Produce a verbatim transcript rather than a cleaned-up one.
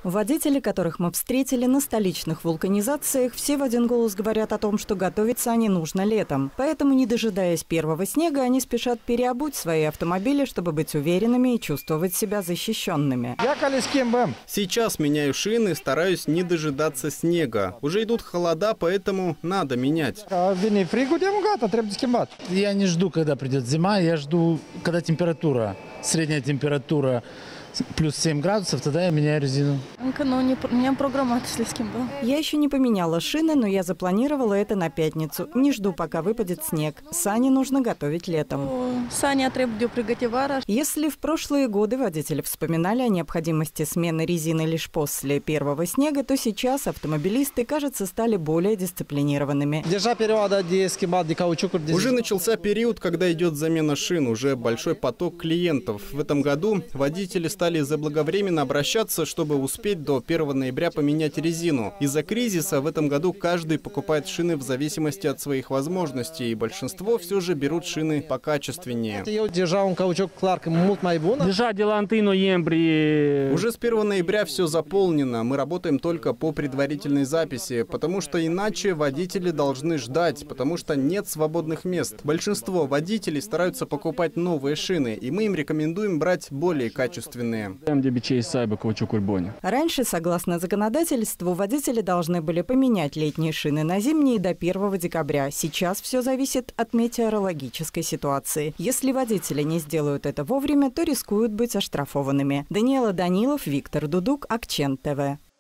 Водители, которых мы встретили на столичных вулканизациях, все в один голос говорят о том, что готовиться они нужно летом. Поэтому, не дожидаясь первого снега, они спешат переобуть свои автомобили, чтобы быть уверенными и чувствовать себя защищенными. Сейчас меняю шины, стараюсь не дожидаться снега. Уже идут холода, поэтому надо менять. Я не жду, когда придет зима, я жду, когда температура, средняя температура плюс семь градусов, тогда я меняю резину. Накануне у меня программа слишком была. Я еще не поменяла шины, но я запланировала это на пятницу. Не жду, пока выпадет снег. Сани нужно готовить летом. Сани требуют приготовара. Если в прошлые годы водители вспоминали о необходимости смены резины лишь после первого снега, то сейчас автомобилисты, кажется, стали более дисциплинированными. Уже начался период, когда идет замена шин, уже большой поток клиентов. В этом году водители стали стали заблаговременно обращаться, чтобы успеть до первого ноября поменять резину. Из-за кризиса в этом году каждый покупает шины в зависимости от своих возможностей, и большинство все же берут шины покачественнее. Уже с первого ноября все заполнено. Мы работаем только по предварительной записи, потому что иначе водители должны ждать, потому что нет свободных мест. Большинство водителей стараются покупать новые шины, и мы им рекомендуем брать более качественные. Раньше, согласно законодательству, водители должны были поменять летние шины на зимние до первого декабря. Сейчас все зависит от метеорологической ситуации. Если водители не сделают это вовремя, то рискуют быть оштрафованными. Даниэла Данилов, Виктор Дудук, Акчент ТВ.